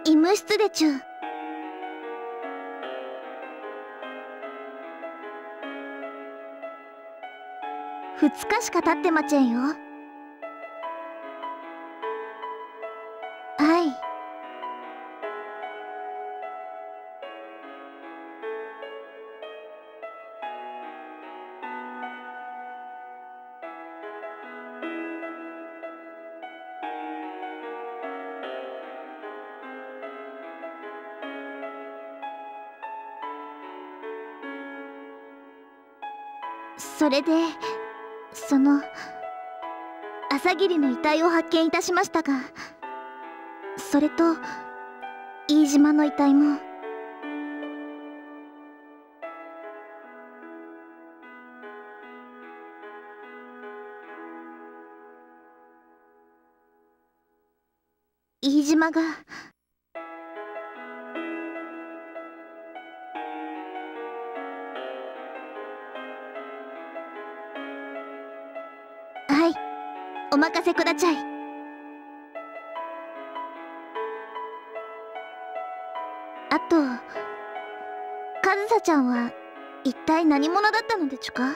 医務室でちゅ。2日しか経ってまちぇんよ。はい。それで朝霧の遺体を発見いたしましたが、それと飯島の遺体も。飯島がはい、お任せくだちゃい。あと、かずさちゃんは一体何者だったのでちゅか？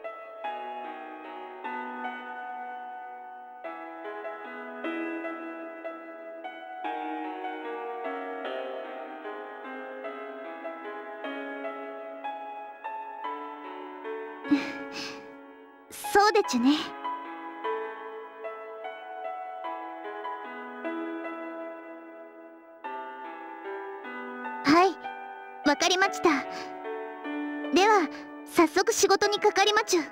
そうでちゅね。はい、わかりました。では早速仕事にかかりまちゅ。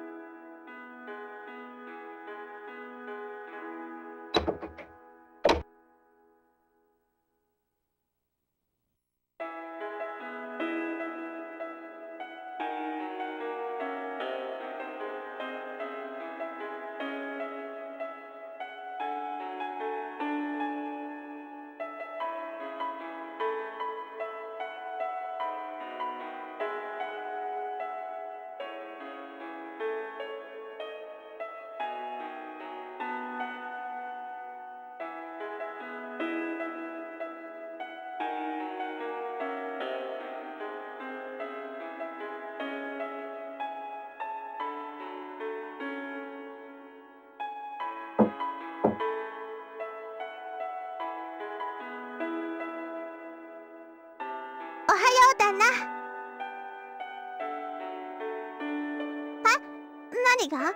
おはよう旦那。何が？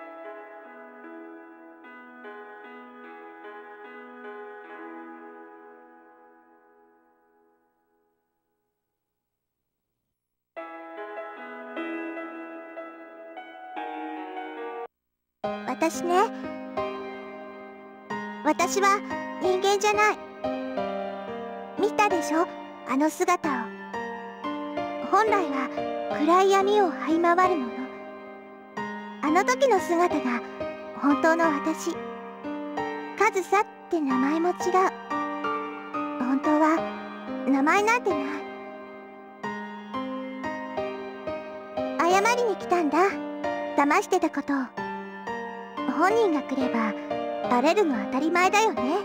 私ね、私は人間じゃない。見たでしょ、あの姿を。本来は暗い闇を這い回るもの。あの時の姿が本当の私。カズサって名前も違う。本当は名前なんてない。謝りに来たんだ、騙してたことを。本人が来ればバレるの当たり前だよね。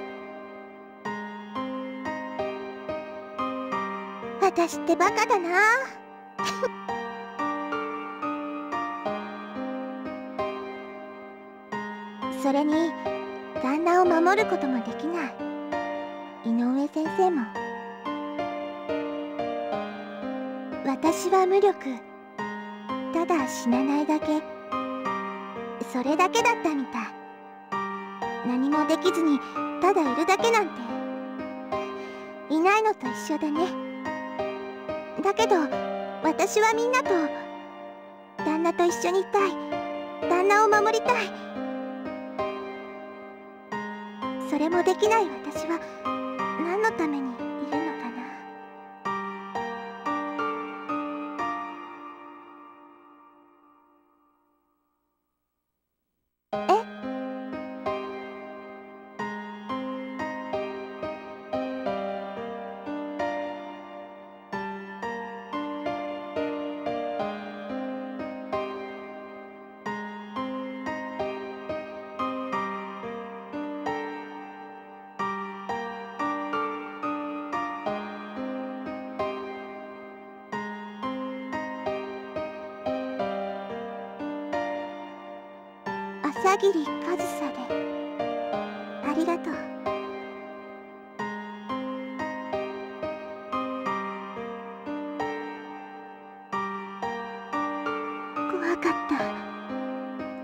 私ってバカだな。それに旦那を守ることもできない。井上先生も。私は無力。ただ死なないだけ。それだけだったみたい。何もできずにただいるだけなんていないのと一緒だね。だけど私はみんなと、旦那と一緒にいたい。旦那を守りたい。それもできない私は何のためにいるのかな。 朝霧和沙でありがとう。怖かった。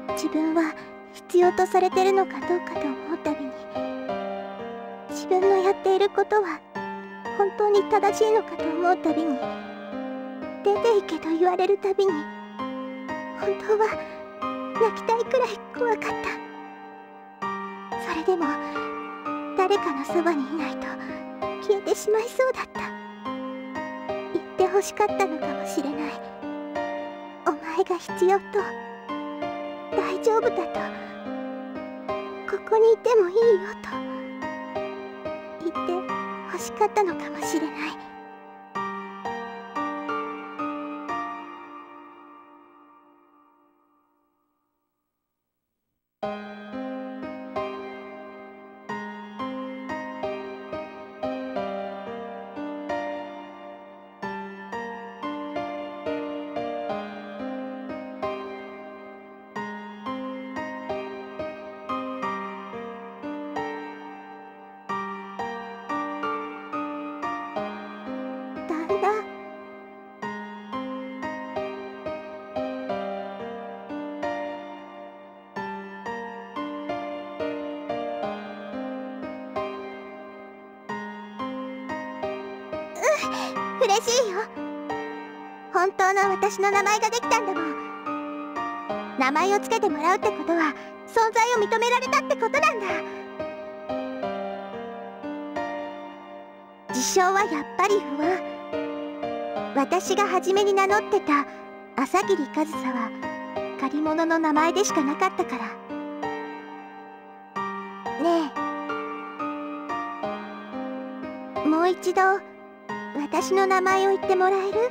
自分は必要とされてるのかどうかと思うたびに、自分のやっていることは本当に正しいのかと思うたびに、出て行けと言われるたびに、本当は泣きたいくらい怖かった。それでも誰かのそばにいないと消えてしまいそうだった。言ってほしかったのかもしれない。お前が必要と、大丈夫だと、ここにいてもいいよと言ってほしかったのかもしれない。旦那。嬉しいよ。本当の私の名前ができたんだもん。名前をつけてもらうってことは存在を認められたってことなんだ。自称はやっぱり不安。私が初めに名乗ってた朝霧和沙は借り物の名前でしかなかったから。ねえ、もう一度私の名前を言ってもらえる？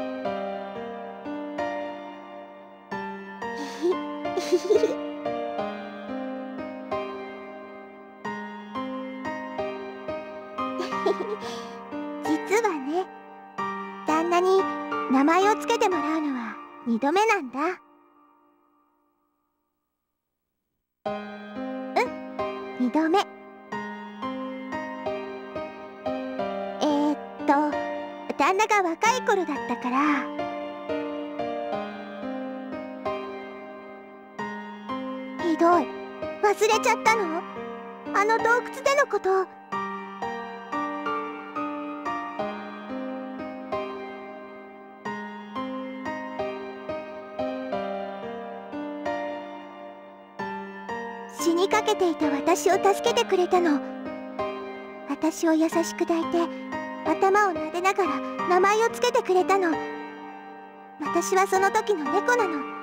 ひひひ。実はね、旦那に名前をつけてもらうのは2度目なんだ。2度目。旦那が若い頃だったから。ひどい。忘れちゃったの？あの洞窟でのこと。死にかけていた私を助けてくれたの。私を優しく抱いて頭を撫でながら名前をつけてくれたの。私はその時の猫なの。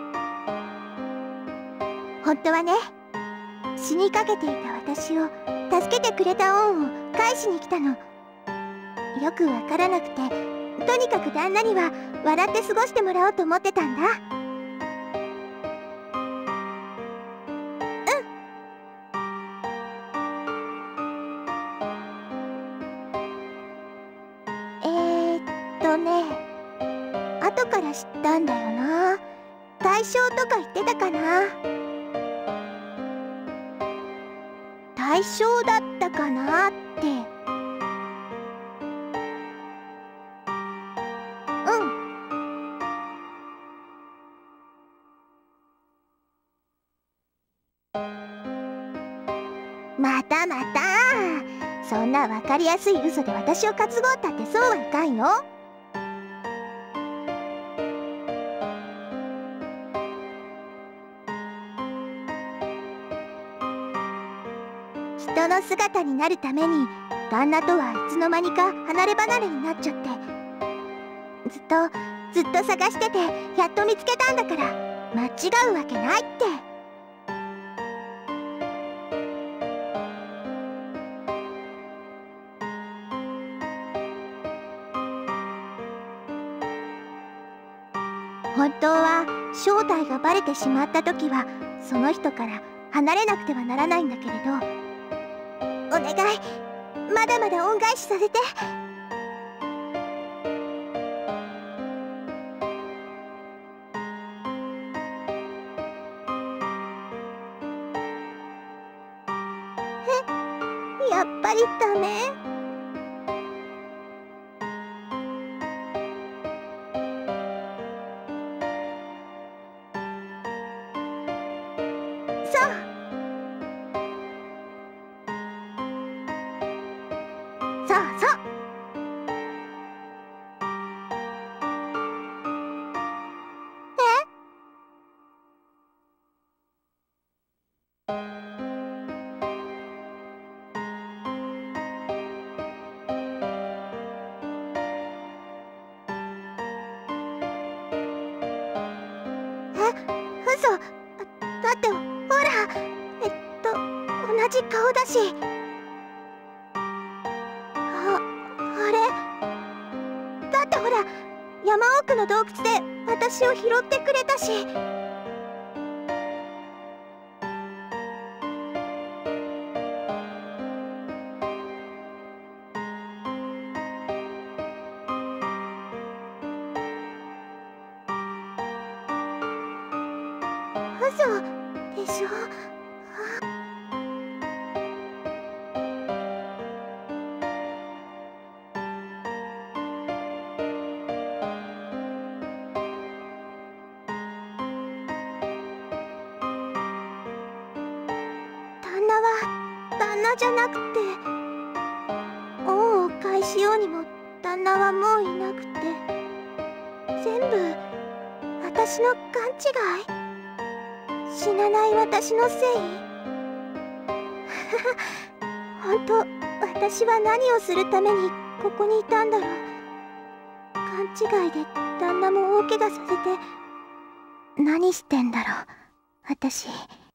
本当はね、死にかけていた私を助けてくれた恩を返しに来たの。よくわからなくて、とにかく旦那には笑って過ごしてもらおうと思ってたんだ。後から知ったんだよな。対象とか言ってたかな。対象だったかなって。うん。またまた。そんなわかりやすい嘘で私を担ごうったってそうはいかんよ。人の姿になるために旦那とはいつの間にか離れ離れになっちゃって、ずっと探しててやっと見つけたんだから、間違うわけないって。本当は正体がバレてしまった時はその人から離れなくてはならないんだけれど、お願い、まだまだ恩返しさせて。 やっぱりダメ。そうそうそう。嘘。だってほら、同じ顔だし。あれだってほら、山奥の洞窟で私を拾ってくれたし。嘘でしょ。旦那は旦那じゃなくて、恩を返しようにも旦那はもういなくて、全部私の勘違い。死なない私のせい。本当、私は何をするためにここにいたんだろう。勘違いで旦那も大怪我させて、何してんだろう私。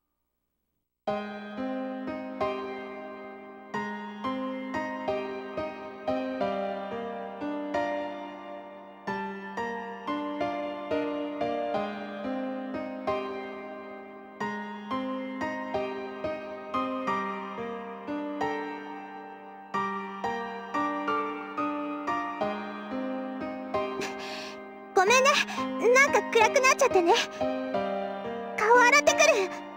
ごめんね、なんか暗くなっちゃってね。顔洗ってくる。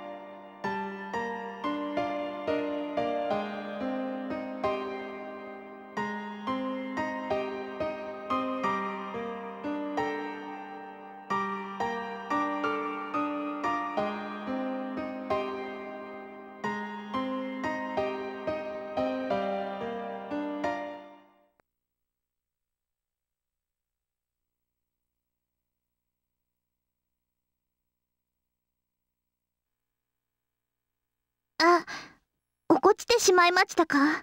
あ、落っこちてしまいましたか？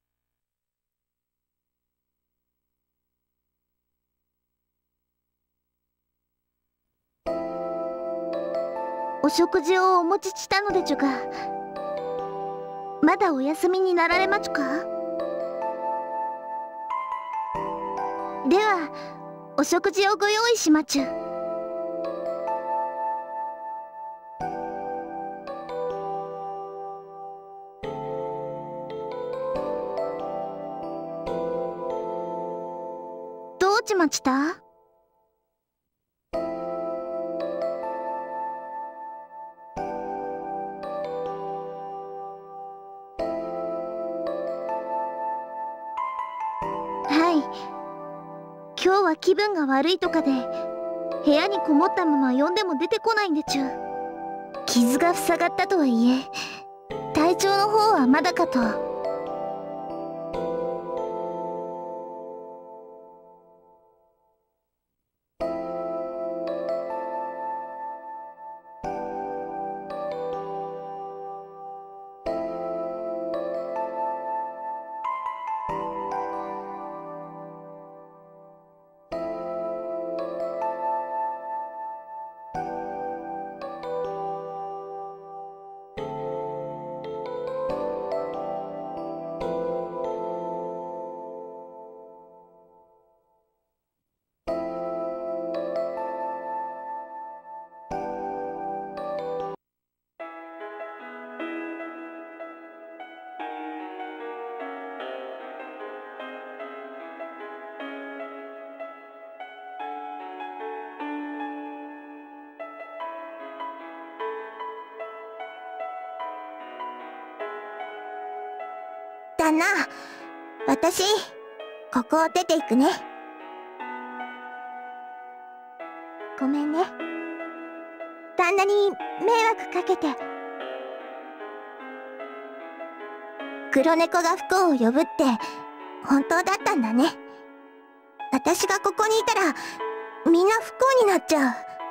お食事をお持ちしたのでちゅか。まだお休みになられまちゅか？ではお食事をご用意しまちゅ。どうちまちた？はい、今日は気分が悪いとかで部屋にこもったまま呼んでも出てこないんでちゅ。傷が塞がったとはいえ体調の方はまだかと。 旦那、私ここを出ていくね。ごめんね、旦那に迷惑かけて。黒猫が不幸を呼ぶって本当だったんだね。私がここにいたらみんな不幸になっちゃう。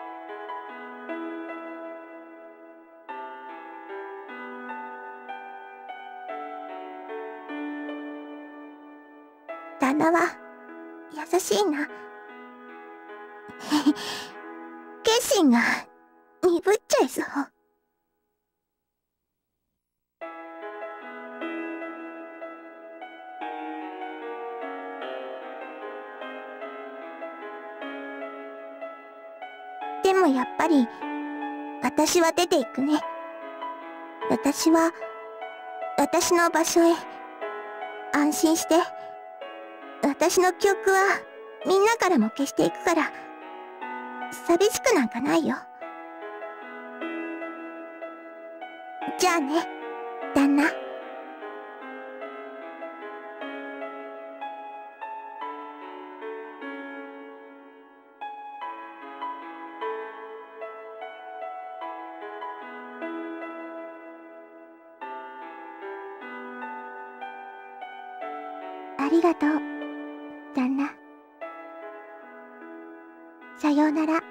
旦那は優しいな。決心が鈍っちゃいそう。でもやっぱり私は出ていくね。私は私の場所へ。安心して。私の記憶はみんなからも消していくから、寂しくなんかないよ。じゃあね、旦那。ありがとう、旦那。さようなら。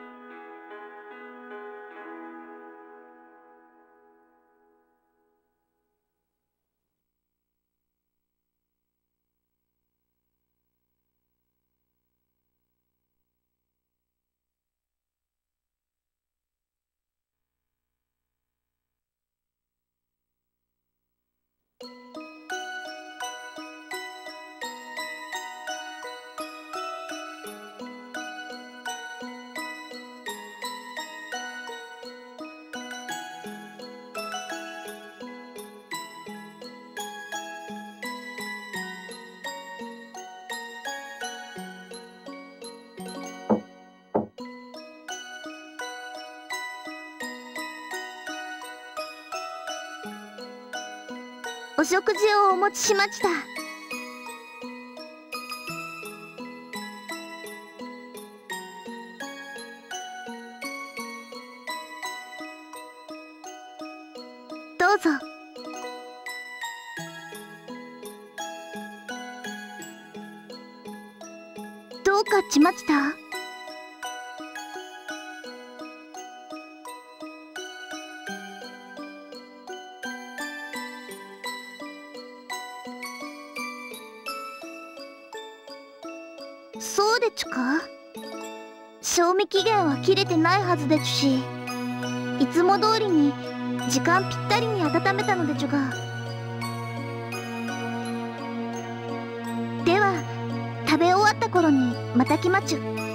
お食事をお持ちしました。どうぞ。どうかしました？そうでちゅか？賞味期限は切れてないはずでちゅし、いつも通りに時間ぴったりに温めたのでちゅが。では食べ終わった頃にまた来まちゅ。